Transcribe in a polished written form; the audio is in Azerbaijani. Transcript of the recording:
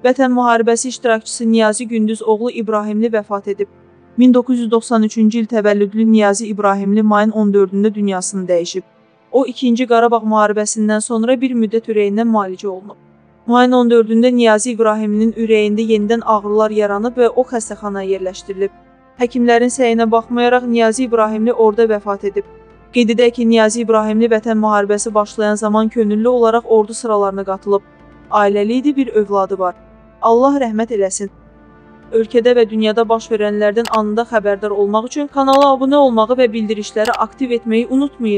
Vətən müharibəsi iştirakçısı Niyazi Gündüz oğlu İbrahimli vəfat edib. 1993-cü il təvəllüdlü Niyazi İbrahimli mayın 14-də dünyasını dəyişib. O, 2-ci Qarabağ müharibəsindən sonra bir müddət ürəyindən müalicə olunub. Mayın 14-də Niyazi İbrahimlinin ürəyində yenidən ağrılar yaranıb və o xəstəxanaya yerləşdirilib. Həkimlərin səyinə baxmayaraq Niyazi İbrahimli orada vəfat edib. Qeyd edək ki, Niyazi İbrahimli Vətən müharibəsi başlayan zaman könüllü olaraq ordu sıralarına qatılıb. Ailəli idi, bir övladı var. Allah rəhmət eləsin. Ölkədə və dünyada baş verənlərdən anında xəbərdar olmaq üçün kanala abunə olmağı və bildirişləri aktiv etməyi unutmayın.